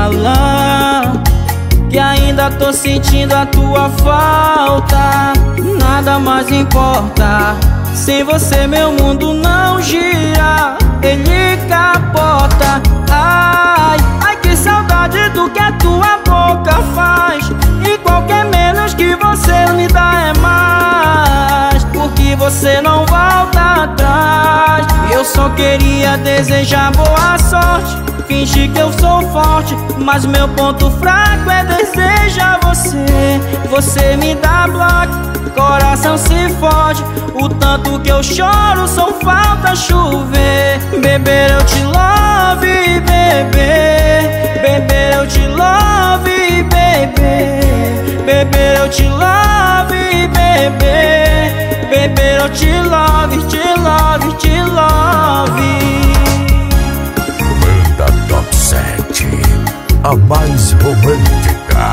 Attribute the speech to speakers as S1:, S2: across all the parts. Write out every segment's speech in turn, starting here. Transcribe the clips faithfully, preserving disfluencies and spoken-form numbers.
S1: falar que ainda tô sentindo a tua falta. Nada mais importa, sem você meu mundo não gira, ele capota. Ai, ai que saudade do que a tua boca faz, e qualquer menos que você me dá é mais, porque você não volta atrás. Eu só queria desejar boa sorte, fingir que eu sou forte, mas meu ponto fraco é desejar você. Você me dá bloco, coração se fode, o tanto que eu choro só falta chover. Beber eu te love, beber, beber eu te love, beber, beber eu te love, beber, beber eu te love, te love, te love.
S2: Top sete, a mais romântica.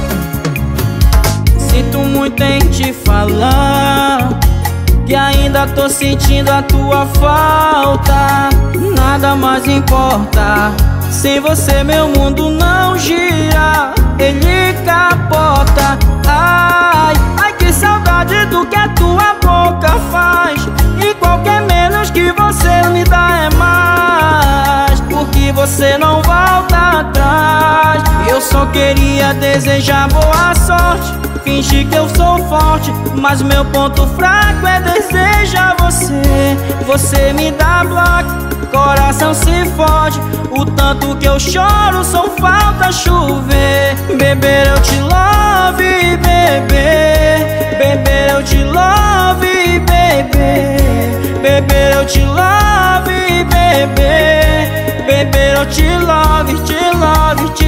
S1: Sinto muito em te falar que ainda tô sentindo a tua falta. Nada mais importa, sem você meu mundo não gira, ele capota. Ai, ai que saudade do que a tua boca faz, e qualquer menos que você me dá é mais, porque você não volta atrás. Eu só queria desejar boa sorte, fingir que eu sou forte, mas meu ponto fraco é desejar você. Você me dá bloco, coração se fode, o tanto que eu choro só falta chover. Beber eu te love, beber, beber eu te love, beber, beber eu te love, beber, beber eu te love, te love, te